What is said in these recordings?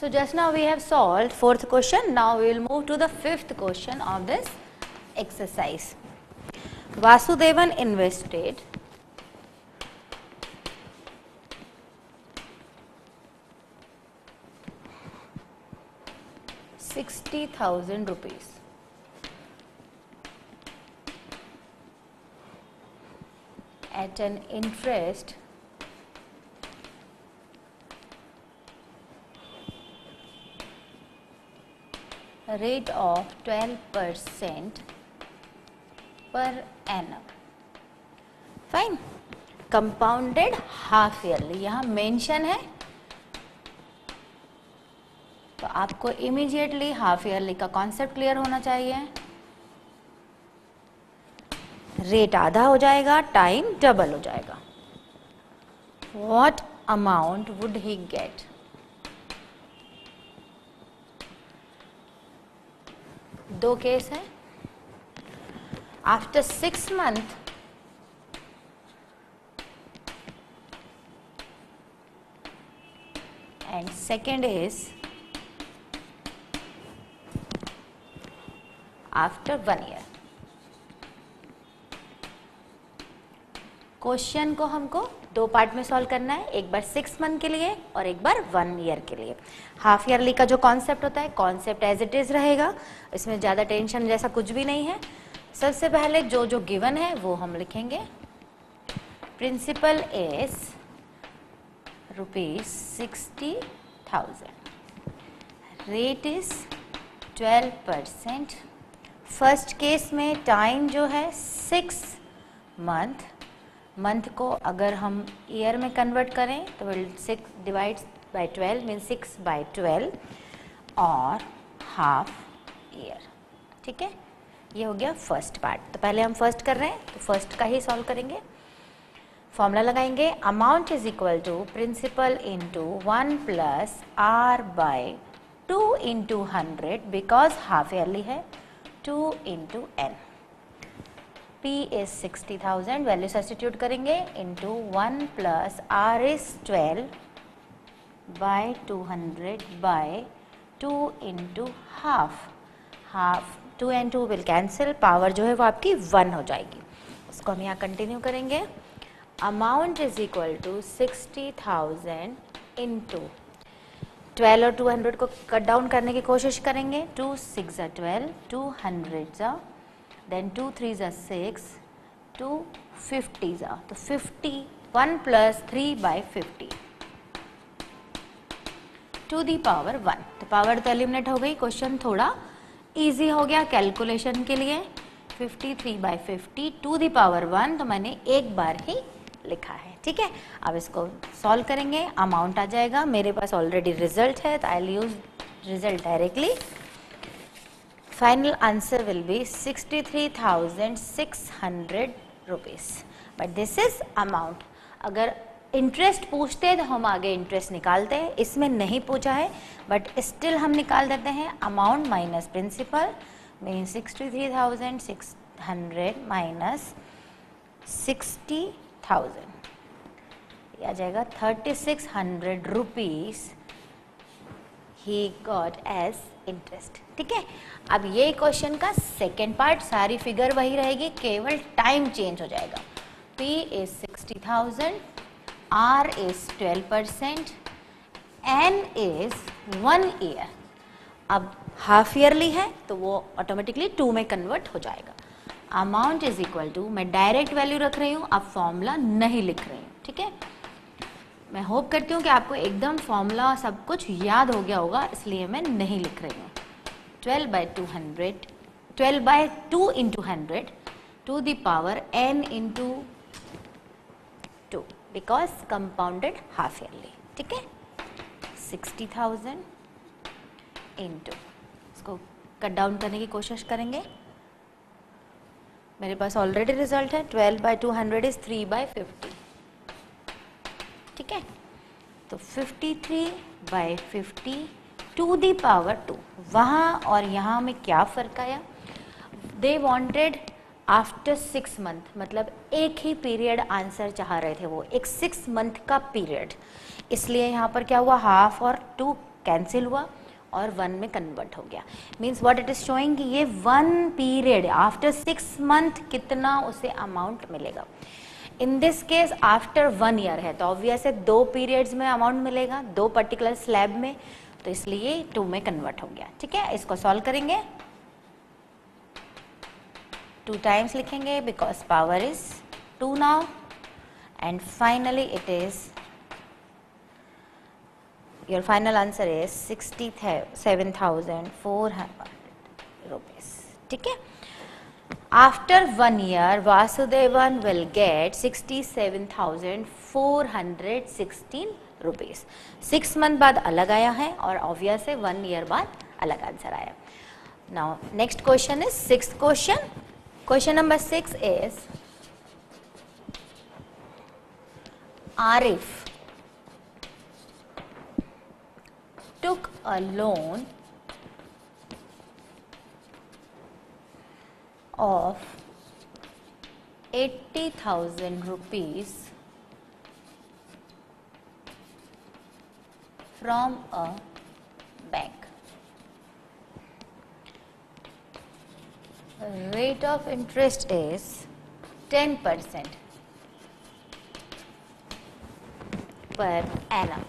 So just now we have solved fourth question. Now we will move to the fifth question of this exercise. Vasudevan invested ₹60,000 at an interest rate of 12% per annum. Fine. Compounded half yearly यहाँ mention है, तो आपको immediately half yearly का concept clear होना चाहिए. Rate आधा हो जाएगा, टाइम डबल हो जाएगा. What amount would he get? दो केस है. After 6 months and second is after 1 year. Question को हमको दो पार्ट में सॉल्व करना है, एक बार 6 month के लिए और एक बार 1 year के लिए. हाफ ईयरली का जो कॉन्सेप्ट होता है, कॉन्सेप्ट एज इट इज रहेगा, इसमें ज़्यादा टेंशन जैसा कुछ भी नहीं है. सबसे पहले जो जो गिवन है वो हम लिखेंगे. Principal is ₹60,000. Rate is 12%. First case में टाइम जो है 6 month. मंथ को अगर हम ईयर में कन्वर्ट करें तो विल 6 डिवाइड्स बाय 12 मीन 6/12 और हाफ ईयर. ठीक है, ये हो गया फर्स्ट पार्ट. तो पहले हम फर्स्ट कर रहे हैं तो फर्स्ट का ही सॉल्व करेंगे. फॉर्मूला लगाएंगे. Amount is equal to principal into 1 + R/2 into 100 because half yearly है, 2 into n. P is 60,000, value substitute करेंगे, इंटू 1 + R is 12/200/2 इंटू हाफ. 2 and 2 विल कैंसिल, पावर जो है वो आपकी 1 हो जाएगी. इसको हम यहाँ कंटिन्यू करेंगे. Amount is equal to 60,000 into 12 और 200 को कट डाउन करने की कोशिश करेंगे. 2 6 = 12, 2 100 then 2 3 = 6, 2 50 तो 51 + 3/50 टू दी पावर 1. तो पावर तो एलिमिनेट हो गई. क्वेश्चन थोड़ा इजी हो गया कैलकुलेशन के लिए. 53/50 टू दी पावर 1 तो मैंने एक बार ही लिखा है. ठीक है, अब इसको सॉल्व करेंगे. अमाउंट आ जाएगा, मेरे पास ऑलरेडी रिजल्ट है तो I will use result directly. Final answer will be 63,600 rupees. But this is amount. अगर इंटरेस्ट पूछते तो हम आगे इंटरेस्ट निकालते हैं, इसमें नहीं पूछा है बट स्टिल हम निकाल देते हैं. Amount minus principal mean 63,600 minus 60,000, ये आ जाएगा 3,600 rupees he got as interest. ठीक है, अब ये क्वेश्चन का सेकेंड पार्ट, सारी फिगर वही रहेगी, केवल टाइम चेंज हो जाएगा. P is 60,000, R is 12%, N is 1 year. अब हाफ ईयरली है तो वो ऑटोमेटिकली 2 में कन्वर्ट हो जाएगा. अमाउंट इज इक्वल टू, मैं डायरेक्ट वैल्यू रख रही हूँ, अब फॉर्मूला नहीं लिख रही हूँ. ठीक है, मैं होप करती हूँ कि आपको एकदम फॉर्मूला सब कुछ याद हो गया होगा, इसलिए मैं नहीं लिख रही हूँ. 12/2 into 100 to the power n into 2 because compounded half yearly. ठीक है, 60,000 इंटू, इसको कट डाउन करने की कोशिश करेंगे. मेरे पास ऑलरेडी रिजल्ट है. 12/200 इज 3/50. ठीक है, तो 53/50 टू दी पावर 2. वहाँ और यहाँ में क्या फ़र्क आया? दे वांटेड आफ्टर 6 month, मतलब एक ही पीरियड आंसर चाह रहे थे वो, एक 6 month का पीरियड. इसलिए यहाँ पर क्या हुआ, हाफ और 2 कैंसिल हुआ और 1 में कन्वर्ट हो गया। Means what it is showing कि ये 1 पीरियड आफ्टर 6 मंथ कितना उसे अमाउंट मिलेगा। In this case after 1 year है तो ऑब्वियस है 2 पीरियड्स में अमाउंट मिलेगा, 2 पर्टिकुलर स्लैब में, तो इसलिए 2 में कन्वर्ट हो गया। ठीक है, इसको सॉल्व करेंगे, 2 टाइम्स लिखेंगे because power is 2 now and finally it is your final answer is 67,400 rupees. ठीक है, after 1 year Vasudevan will get 67,416 rupees. 6 month बाद अलग आया है और ऑब्वियस है 1 year बाद अलग आंसर आया। Now next question is 6th question. Question number 6 is Arif took a loan of 80,000 rupees from a bank. Rate of interest is 10% per annum.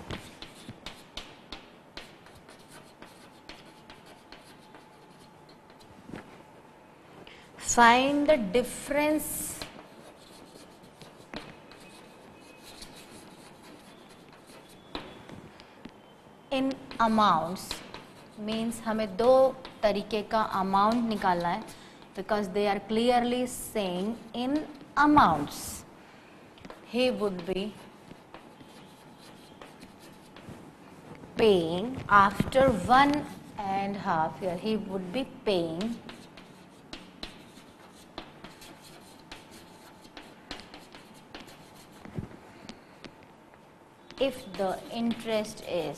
Find the difference in amounts. Means हमें 2 तरीके का amount निकालना है because they are clearly saying in amounts. He would be paying after 1.5 year. He would be paying if the interest is,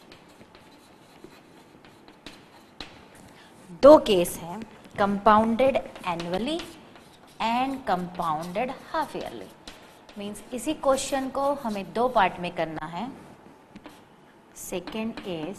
2 case है, compounded annually and compounded half yearly. Means इसी question को हमें 2 part में करना है। Second is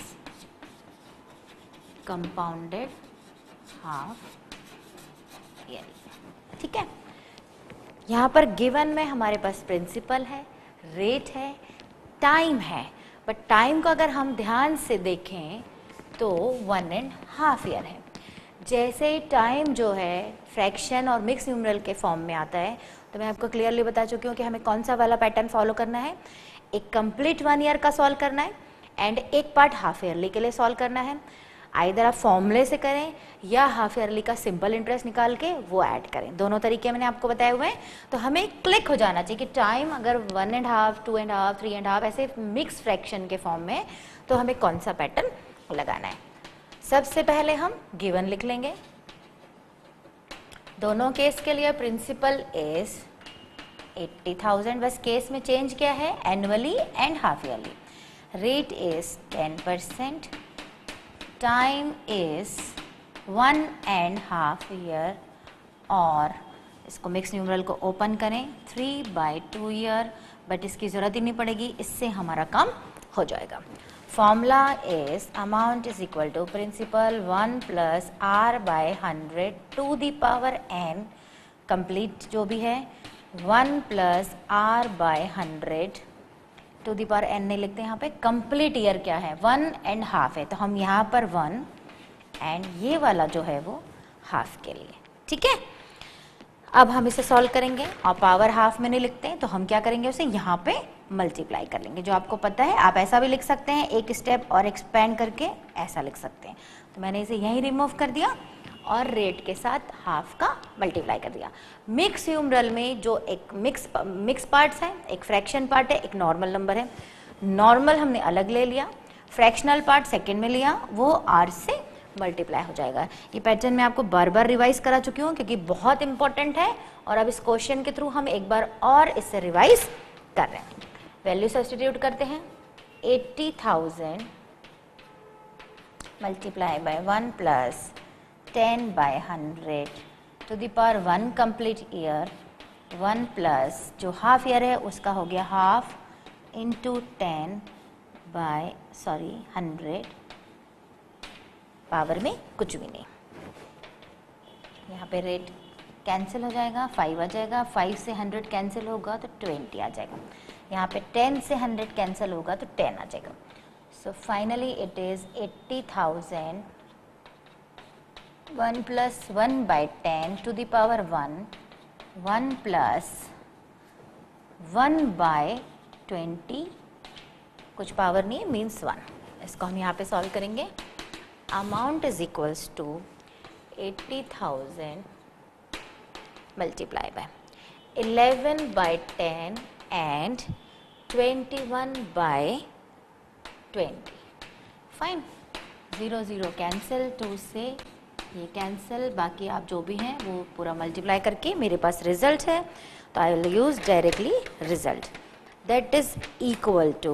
compounded half yearly. ठीक है, यहाँ पर गिवन में हमारे पास प्रिंसिपल है, रेट है, टाइम है, बट टाइम को अगर हम ध्यान से देखें तो 1.5 ईयर है। जैसे टाइम जो है फ्रैक्शन और मिक्स न्यूमरल के फॉर्म में आता है तो मैं आपको क्लियरली बता चुकी हूँ कि हमें कौन सा वाला पैटर्न फॉलो करना है। एक कंप्लीट 1 ईयर का सॉल्व करना है एंड एक पार्ट हाफ ईयरली के लिए सॉल्व करना है। आइदर आप फॉर्मूले से करें या हाफ ईयरली का सिंपल इंटरेस्ट निकाल के वो ऐड करें, दोनों तरीके मैंने आपको बताए हुए हैं। तो हमें क्लिक हो जाना चाहिए कि टाइम अगर 1.5, 2.5, 3.5 ऐसे मिक्स फ्रैक्शन के फॉर्म में तो हमें कौन सा पैटर्न लगाना है। सबसे पहले हम गिवन लिख लेंगे। दोनों केस के लिए प्रिंसिपल इज 80,000, बस केस में चेंज क्या है, annually and half yearly. Rate is 10%, time is 1.5 year और इसको मिक्स न्यूमरल को ओपन करें 3/2 ईयर, बट इसकी ज़रूरत ही नहीं पड़ेगी, इससे हमारा काम हो जाएगा। Formula is amount is equal to principal 1 + r/100 to the power n, complete जो भी है 1 + r/100 to the power n नहीं लिखते यहाँ पे। कंप्लीट ईयर क्या है, 1.5 है, तो हम यहाँ पर 1 एंड ये वाला जो है वो हाफ के लिए। ठीक है, अब हम इसे सॉल्व करेंगे और पावर हाफ में नहीं लिखते तो हम क्या करेंगे, उसे यहाँ पे मल्टीप्लाई कर लेंगे। जो आपको पता है आप ऐसा भी लिख सकते हैं, एक स्टेप और एक्सपेंड करके ऐसा लिख सकते हैं। तो मैंने इसे यहीं रिमूव कर दिया और रेट के साथ हाफ का मल्टीप्लाई कर दिया। मिक्स न्यूमरल में जो एक मिक्स पार्ट्स हैं, एक फ्रैक्शन पार्ट है, एक नॉर्मल नंबर है। नॉर्मल हमने अलग ले लिया, फ्रैक्शनल पार्ट सेकेंड में लिया, वो आर से मल्टीप्लाई हो जाएगा। ये पैटर्न मैं आपको बार बार रिवाइज करा चुकी हूँ क्योंकि बहुत इंपॉर्टेंट है और अब इस क्वेश्चन के थ्रू हम एक बार और इससे रिवाइज कर रहे हैं। वैल्यू सब्स्टिट्यूट करते हैं, 80,000 multiply by 1 + 10/100 to the power 1 complete year, 1 plus जो हाफ ईयर है उसका हो गया हाफ इंटू 10 बाय 100 पावर में कुछ भी नहीं। यहाँ पे रेट कैंसिल हो जाएगा, 5 आ जाएगा, 5 से 100 कैंसिल होगा तो 20 आ जाएगा। यहाँ पे 10 से 100 कैंसिल होगा तो 10 आ जाएगा। So finally it is 80,000 1 plus 1 by 10 to the power 1, 1 plus 1 by 20, कुछ पावर नहीं है, मीन्स 1। इसको हम यहाँ पे सॉल्व करेंगे। Amount is equals to 80,000 multiply by 11 by 10 and 21 by 20। Fine, 0 0 cancel, 2 से ये कैंसिल, बाकी आप जो भी हैं वो पूरा मल्टीप्लाई करके मेरे पास रिजल्ट है, तो I will use directly result. That is equal to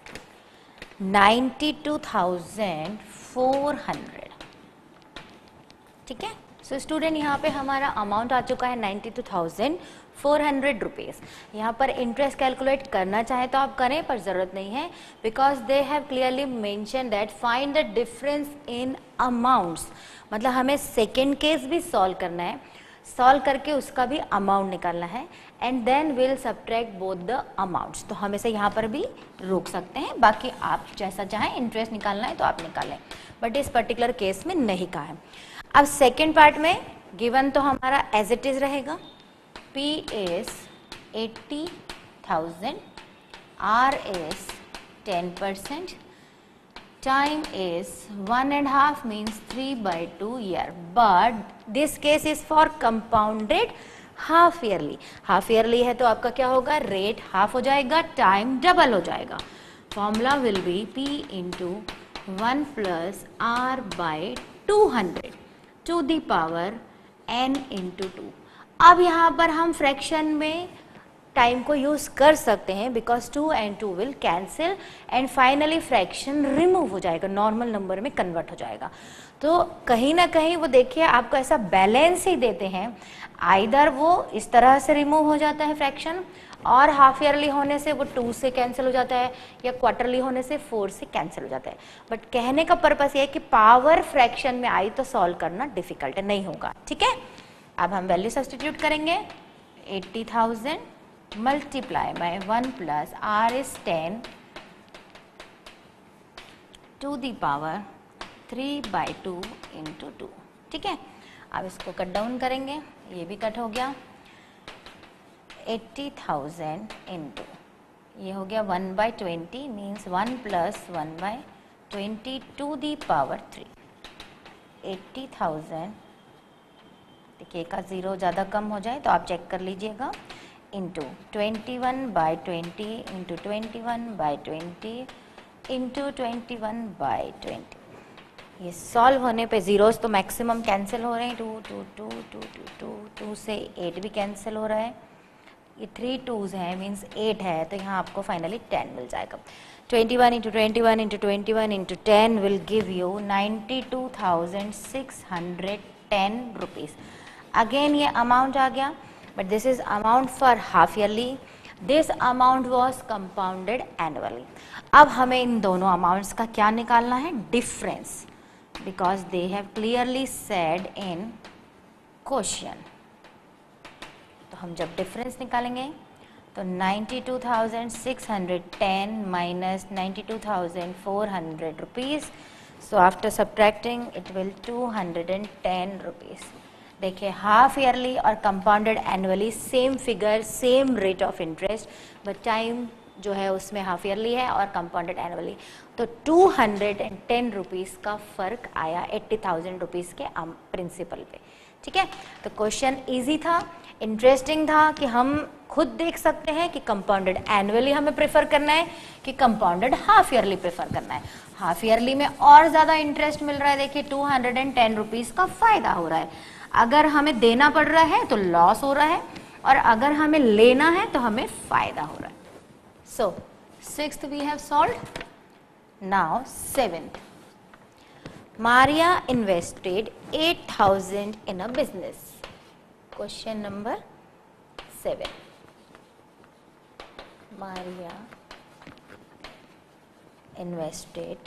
92,400। ठीक है। सो स्टूडेंट यहाँ पे हमारा अमाउंट आ चुका है 92,400 रुपीज़। यहाँ पर इंटरेस्ट कैलकुलेट करना चाहे तो आप करें, पर ज़रूरत नहीं है, because they have clearly mention that find the difference in amounts. मतलब हमें सेकेंड केस भी सॉल्व करना है, सॉल्व करके उसका भी अमाउंट निकालना है, and then will subtract both the amounts. तो हम इसे यहाँ पर भी रोक सकते हैं, बाकी आप जैसा चाहें, इंटरेस्ट निकालना है तो आप निकालें, बट इस पर्टिकुलर केस में नहीं कहा है। अब सेकेंड पार्ट में गिवन तो हमारा एज इट इज रहेगा, P is 80,000, R is 10%, time is 1.5 means 3/2 year, but this case is for compounded half yearly। Half yearly है तो आपका क्या होगा, रेट हाफ हो जाएगा, टाइम डबल हो जाएगा। Formula will be P into 1 plus R by 200 to the power n into 2। अब यहाँ पर हम फ्रैक्शन में टाइम को यूज कर सकते हैं, because 2 and 2 will cancel and finally fraction remove हो जाएगा, नॉर्मल नंबर में कन्वर्ट हो जाएगा। तो कहीं ना कहीं वो देखिए आपको ऐसा बैलेंस ही देते हैं, आइदर वो इस तरह से रिमूव हो जाता है फ्रैक्शन, और हाफ ईयरली होने से वो 2 से कैंसिल हो जाता है, या क्वार्टरली होने से 4 से कैंसिल हो जाता है। बट कहने का पर्पस ये है कि पावर फ्रैक्शन में आई तो सॉल्व करना डिफिकल्ट नहीं होगा। ठीक है, अब हम वैल्यू सब्स्टिट्यूट करेंगे। 80,000 multiply by 1 plus R is 10 to the power 3/2 into 2। ठीक है, अब इसको कट डाउन करेंगे, ये भी कट हो गया। 80,000 इंटू ये हो गया 1/20 means 1 plus 1/20 to the power 3। 80,000, देखिए का ज़ीरो ज़्यादा कम हो जाए तो आप चेक कर लीजिएगा, इंटू 21/20 इंटू 21/20 इंटू 21/20। ये सॉल्व होने पे ज़ीरोस तो मैक्सिमम कैंसिल हो रहे हैं, 2 2 2 2 2 2 से 8 भी कैंसिल हो रहा है, ये 3 2s हैं मीन्स 8 है, तो यहाँ आपको फाइनली 10 मिल जाएगा। 21 into 21 into 21 into 10 will give you 92,610 rupees. Again ये अमाउंट आ गया, but this is amount for half yearly, this amount was compounded annually। अब हमें इन दोनों अमाउंट्स का क्या निकालना है, difference, because they have clearly said in question। तो हम जब डिफरेंस निकालेंगे तो 92,610 minus 92,400 rupees, so after subtracting it will 210 rupees. देखिए हाफ ईयरली और compounded annually same figure, same rate of interest, but time जो है उसमें हाफ ईयरली है और कंपाउंडेड एनुअली, तो 210 रुपीज़ का फ़र्क आया 80,000 रुपीज़ के प्रिंसिपल पे। ठीक है, तो क्वेश्चन इजी था, इंटरेस्टिंग था कि हम खुद देख सकते हैं कि कंपाउंडेड एनुअली हमें प्रेफर करना है कि कंपाउंडेड हाफ ईयरली प्रेफर करना है। हाफ ईयरली में और ज़्यादा इंटरेस्ट मिल रहा है, देखिए 210 रुपीज़ का फ़ायदा हो रहा है। अगर हमें देना पड़ रहा है तो लॉस हो रहा है, और अगर हमें लेना है तो हमें फ़ायदा हो रहा है। So 6th we have solved, now 7th। Maria invested 8,000 in a business। Question number 7। Maria invested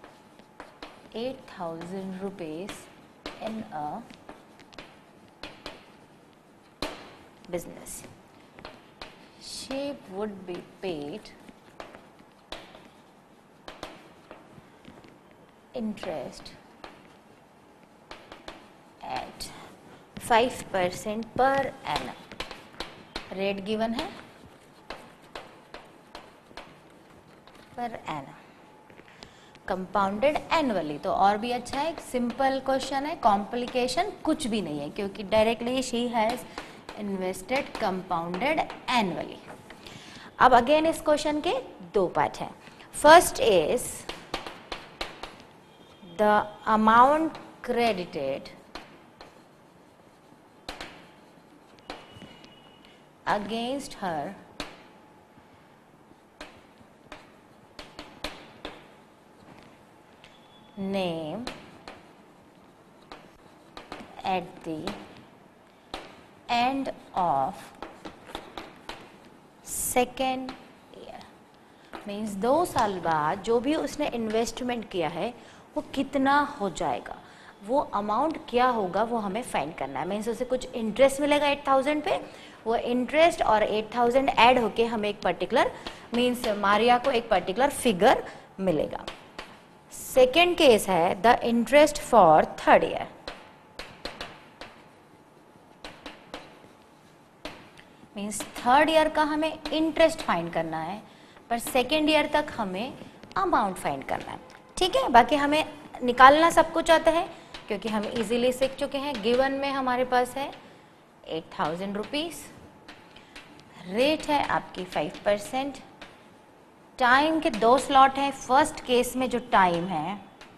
8,000 rupees in a business. She would be paid interest at 5% per annum. Rate given है पर एनम, कंपाउंडेड एनुअली। तो और भी अच्छा है, simple question है, complication कुछ भी नहीं है क्योंकि directly she has invested compounded annually. अब अगेन इस क्वेश्चन के दो पार्ट हैं। First is the amount credited against her name at the end of second year। Means 2 साल बाद जो भी उसने इन्वेस्टमेंट किया है वो कितना हो जाएगा, वो अमाउंट क्या होगा वो हमें फाइंड करना है। मीन्स उसे कुछ इंटरेस्ट मिलेगा 8,000 पे, वो इंटरेस्ट और 8,000 ऐड होके हमें एक पर्टिकुलर मीन्स मारिया को एक पर्टिकुलर फिगर मिलेगा। सेकेंड केस है the interest for third year. Means third year का हमें इंटरेस्ट फाइंड करना है पर सेकेंड ईयर तक हमें अमाउंट फाइंड करना है। ठीक है, बाकी हमें निकालना सब कुछ आता है क्योंकि हम इजीली सीख चुके हैं। गिवन में हमारे पास है 8,000 रुपीज, रेट है आपकी 5%, टाइम के 2 स्लॉट हैं। फर्स्ट केस में जो टाइम है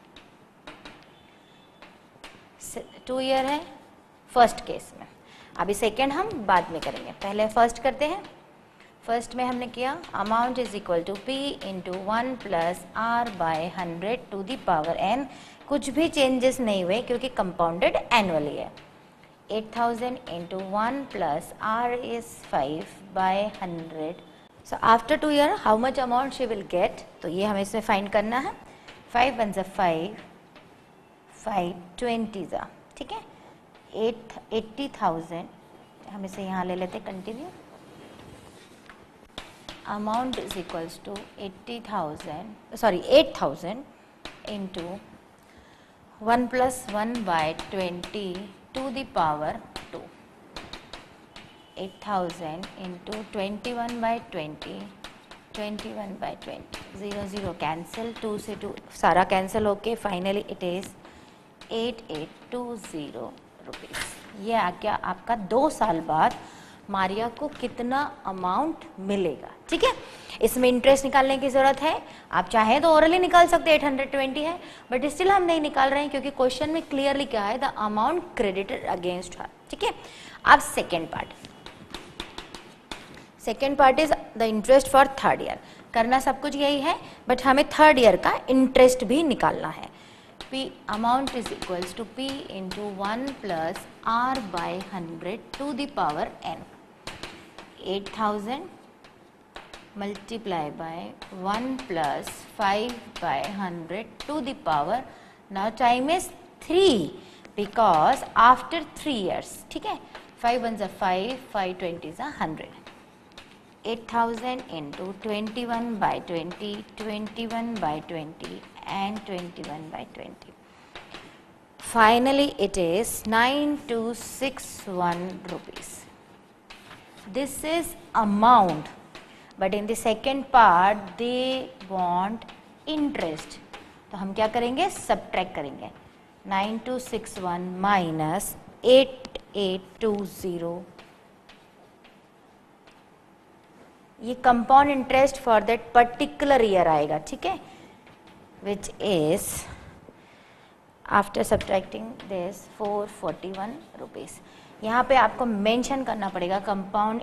2 ईयर है फर्स्ट केस में, अभी सेकेंड हम बाद में करेंगे, पहले फर्स्ट करते हैं। फर्स्ट में हमने किया amount is equal to P into 1 plus R by 100 to the power n। कुछ भी चेंजेस नहीं हुए क्योंकि कंपाउंडेड एनुअली है। 8,000 into 1 plus R is 5 by 100. So after 2 year how much amount she will get? तो ये हमें इसमें फाइंड करना है। 5 1 5, 5 20 ठीक है। 80,000 हम इसे यहाँ ले लेते continue. Amount is equals to 8,000 into 1 plus 1 by 20 to the power 2। 8,000 into 21 by 20, 21 by 20, 0 0 cancel, 2 से 2 सारा कैंसिल होके फाइनली इट इज 8820 रुपीज़। ये आ गया आपका 2 साल बाद मारिया को कितना अमाउंट मिलेगा। ठीक है, इसमें इंटरेस्ट निकालने की जरूरत है, आप चाहें तो ओरली निकाल सकते हैं, 820 है बट स्टिल हम नहीं निकाल रहे हैं क्योंकि क्वेश्चन में क्लियरली क्या है, the amount credited against her. ठीक है, अब second part is the interest for third year. करना सब कुछ यही है बट हमें थर्ड ईयर का इंटरेस्ट भी निकालना है। P amount is equals to P into 1 plus R by 100 to the power n। 8,000 multiply by 1 plus 5 by 100 to the power, now time is 3 because after 3 years। ठीक है, 5 1 is 5, 5 20 is 100। 8,000 into 21 by 20, 21 by 20 and 21 by 20। Finally it is 9261 rupees। This is amount but in the second part they want interest। तो हम क्या करेंगे, subtract करेंगे। 9261 minus 8820, ये compound interest for that particular year आएगा। ठीक है, which is after subtracting this 441 rupees. यहाँ पे आपको मेंशन करना पड़ेगा compound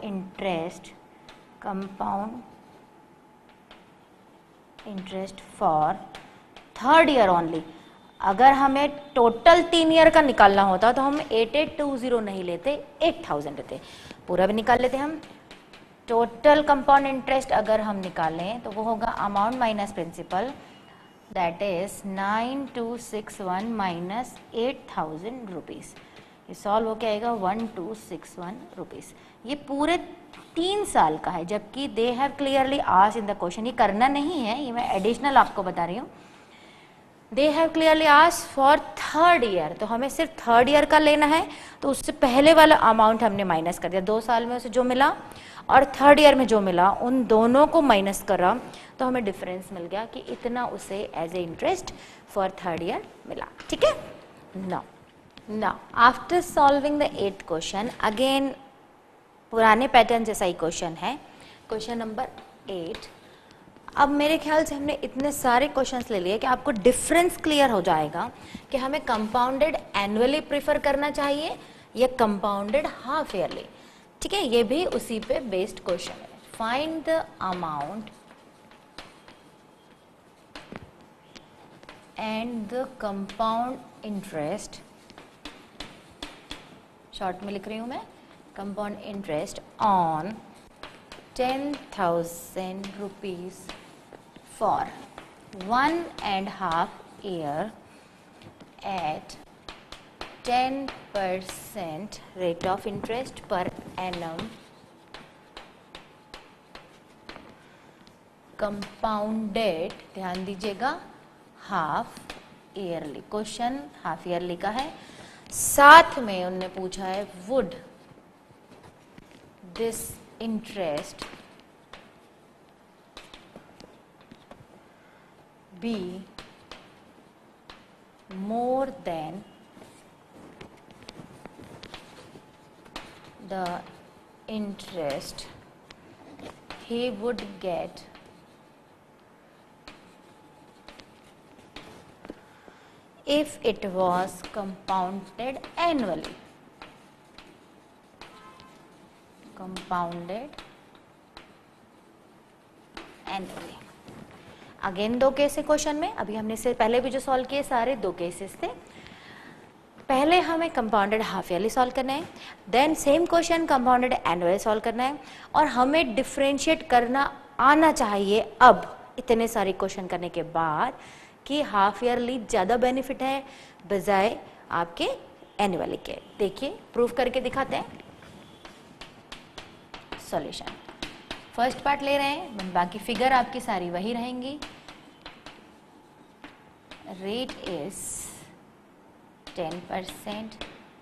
interest for third year only. अगर हमें टोटल 3 ईयर का निकालना होता तो हम 8820 नहीं लेते, 8,000 लेते। पूरा भी निकाल लेते हम। टोटल कंपाउंड इंटरेस्ट अगर हम निकालें तो वो होगा amount minus principal that is 9261 minus 8000 rupees. ये सॉल्व होके आएगा 1261 रुपीज़। ये पूरे 3 साल का है, जबकि they have clearly asked in the question, ये करना नहीं है, ये मैं एडिशनल आपको बता रही हूँ। They have clearly asked for 3rd year, तो हमें सिर्फ 3rd ईयर का लेना है, तो उससे पहले वाला अमाउंट हमने माइनस कर दिया। 2 साल में उसे जो मिला और 3rd ईयर में जो मिला, उन दोनों को माइनस करा तो हमें डिफरेंस मिल गया कि इतना उसे as a interest for 3rd year मिला। ठीक है। Now after solving the 8th question, again पुराने पैटर्न जैसा ही क्वेश्चन है, क्वेश्चन नंबर 8। अब मेरे ख्याल से हमने इतने सारे क्वेश्चंस ले लिए कि आपको डिफरेंस क्लियर हो जाएगा कि हमें कंपाउंडेड एनुअली प्रेफर करना चाहिए या कंपाउंडेड हाफ ईयरली। ठीक है, ये भी उसी पे बेस्ड क्वेश्चन है। Find the amount and the compound interest, short में लिख रही हूं मैं, compound interest on 10,000 rupees for 1.5 year at 10% rate of interest per annum, compounded, ध्यान दीजिएगा, half yearly. Question half yearly का है, साथ में उन्होंने पूछा है would this interest be more than the interest he would get if it was compounded annually. Compounded annually. Again 2 case है क्वेश्चन में, अभी हमने इससे पहले भी जो सॉल्व किए सारे 2 केसेस थे। पहले हमें कंपाउंडेड हाफ ईयरली सॉल्व करना है, then same question compounded annually solve करना है, और हमें डिफरेंशिएट करना आना चाहिए अब इतने सारे क्वेश्चन करने के बाद कि हाफ ईयरली ज़्यादा बेनिफिट है बजाय आपके एनुअली के। देखिए प्रूफ करके दिखाते हैं। सॉल्यूशन फर्स्ट पार्ट ले रहे हैं, बाकी फिगर आपकी सारी वही रहेंगी। Rate is 10%,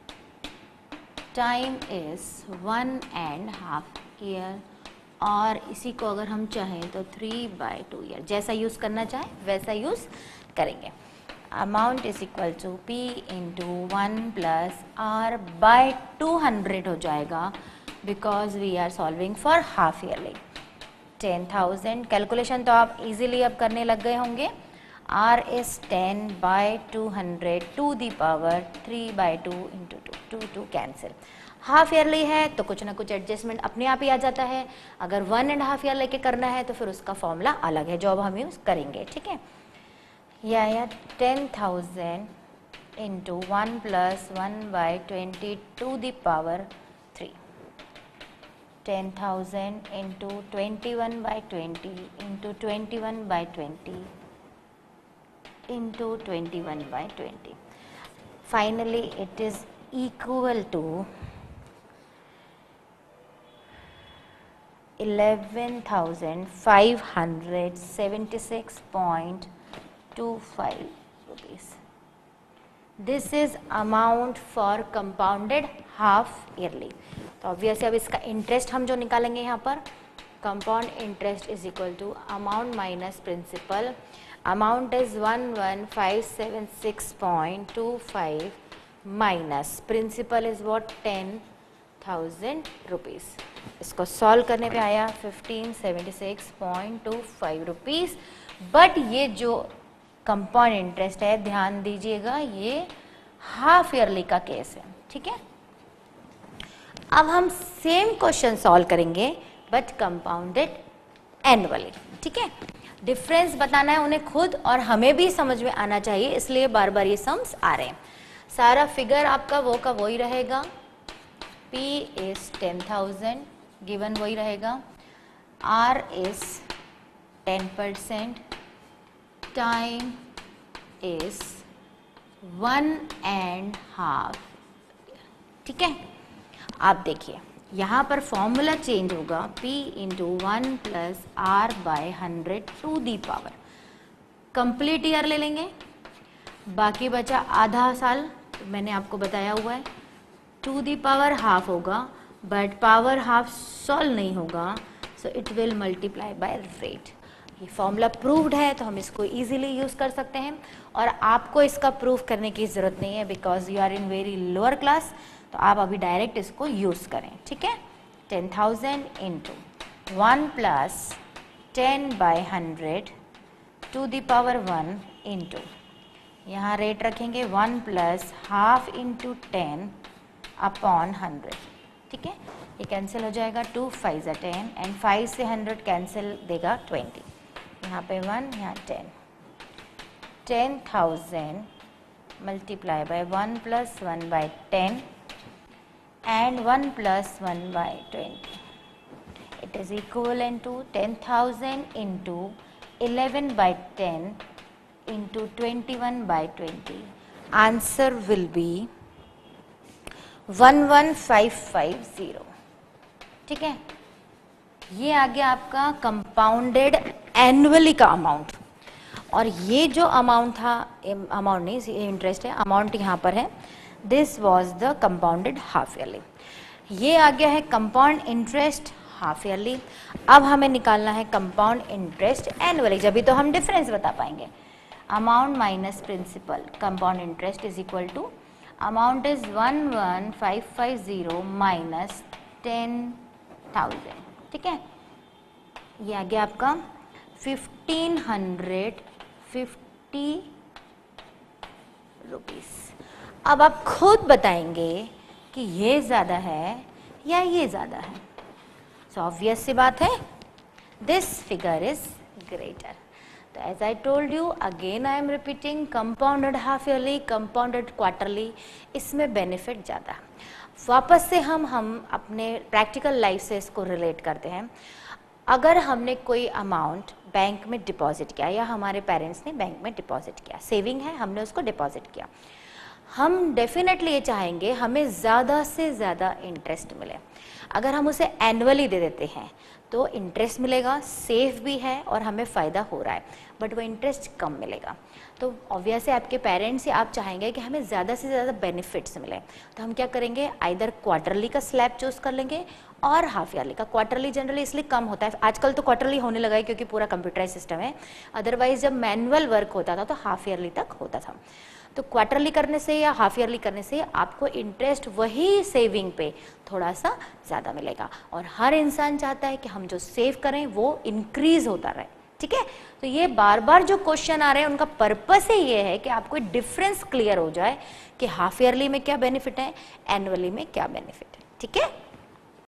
time is 1.5 year, और इसी को अगर हम चाहें तो 3/2 ईयर, जैसा यूज करना चाहें वैसा यूज करेंगे। Amount is equal to P into 1 plus R/200 हो जाएगा, because we are solving for half yearly. 10,000 calculation तो आप इजीली अब करने लग गए होंगे। R is 10/200 to the power 3/2 into 2 cancel. Half yearly है तो कुछ ना कुछ एडजस्टमेंट अपने आप ही आ जाता है। अगर 1.5 ईयर लेके करना है तो फिर उसका फॉर्मूला अलग है जो अब हम यूज करेंगे। ठीक है, या 10,000 into 1 plus 1/20 to the power 3, 10,000 into 21/20 into 21/20 into 21/20. Finally, it is equal to 11,576.25 rupees. This is amount for compounded half yearly. तो ऑब्वियसली अब इसका इंटरेस्ट हम जो निकालेंगे यहाँ पर, compound interest is equal to amount minus principal. Amount is 11,576.25 minus principal is what 10,000 rupees. इसको solve करने पे आया 1576.25 रुपीज़। बट ये जो कंपाउंड इंटरेस्ट है, ध्यान दीजिएगा, ये हाफ ईयरली का केस है। ठीक है, अब हम सेम क्वेश्चन सॉल्व करेंगे बट कंपाउंडेड एनुअली। ठीक है, डिफरेंस बताना है उन्हें खुद और हमें भी समझ में आना चाहिए, इसलिए बार बार ये सम्स आ रहे हैं। सारा फिगर आपका वो का वही रहेगा। P इज 10,000 गिवन वही रहेगा। R is 10%, time is 1.5। ठीक है, आप देखिए यहाँ पर फॉर्मूला चेंज होगा, P into 1 plus R by 100 to the power, complete year ले लेंगे, बाकी बचा आधा साल, तो मैंने आपको बताया हुआ है टू दी पावर हाफ होगा, बट पावर हाफ सॉल्व नहीं होगा, so it will multiply by rate. ये फॉर्मूला प्रूव्ड है तो हम इसको इजीली यूज़ कर सकते हैं, और आपको इसका प्रूफ करने की ज़रूरत नहीं है because you are in very lower class, तो आप अभी डायरेक्ट इसको यूज़ करें। ठीक है, 10,000 into 1 plus 10 by 100 to the power 1 into, यहाँ रेट रखेंगे 1 प्लस हाफ इंटू 10 अपॉन 100। ठीक है, ये कैंसिल हो जाएगा, 2 5 10 एंड 5 से 100 कैंसिल देगा 20, यहाँ पे 1 यहाँ 10, 10,000 multiply by 1 plus 1 by 10 and 1 plus 1 by 20. It is equivalent to 10,000 into 11 by 10 into 21 by 20. Answer will be 11550. ठीक है, ये आ गया आपका कंपाउंडेड एनुअली का अमाउंट, और ये जो अमाउंट था, अमाउंट नहीं इंटरेस्ट है, अमाउंट यहाँ पर है, this was the compounded half yearly. ये आ गया है कंपाउंड इंटरेस्ट हाफ ईयरली। अब हमें निकालना है कंपाउंड इंटरेस्ट एनुअली, जब तो हम डिफरेंस बता पाएंगे। Amount minus principal, compound interest is equal to, amount is 11550 minus 10,000। ठीक है, ये आ गया आपका 1550 रुपीज़। अब आप खुद बताएंगे कि ये ज़्यादा है या ये ज़्यादा है। सो ऑब्वियस सी बात है, दिस फिगर इज ग्रेटर। तो as I told you again, I am repeating, compounded half yearly, compounded quarterly, इसमें बेनिफिट ज़्यादा है। वापस से हम अपने प्रैक्टिकल लाइफ से इसको रिलेट करते हैं। अगर हमने कोई अमाउंट बैंक में डिपॉजिट किया, या हमारे पेरेंट्स ने बैंक में डिपॉजिट किया, सेविंग है, हमने उसको डिपॉजिट किया, हम डेफिनेटली ये चाहेंगे हमें ज़्यादा से ज़्यादा इंटरेस्ट मिले। अगर हम उसे एनुअली दे देते हैं तो इंटरेस्ट मिलेगा, सेफ भी है और हमें फ़ायदा हो रहा है, बट वो इंटरेस्ट कम मिलेगा। तो ऑब्वियसली आपके पेरेंट्स से आप चाहेंगे कि हमें ज़्यादा से ज़्यादा बेनिफिट्स मिले, तो हम क्या करेंगे, आइदर क्वार्टरली का स्लैब चूज़ कर लेंगे और हाफ ईयरली का। क्वार्टरली जनरली इसलिए कम होता है, आजकल तो क्वार्टरली होने लगा है क्योंकि पूरा कंप्यूटराइज सिस्टम है, अदरवाइज जब मैनुअल वर्क होता था तो हाफ ईयरली तक होता था। तो क्वार्टरली करने से या हाफ ईयरली करने से आपको इंटरेस्ट वही सेविंग पे थोड़ा सा ज़्यादा मिलेगा, और हर इंसान चाहता है कि हम जो सेव करें वो इंक्रीज होता रहे। ठीक है, तो ये बार बार जो क्वेश्चन आ रहे हैं उनका पर्पस ही ये है कि आपको डिफरेंस क्लियर हो जाए कि हाफ ईयरली में क्या बेनिफिट है, एनुअली में क्या बेनिफिट है। ठीक है।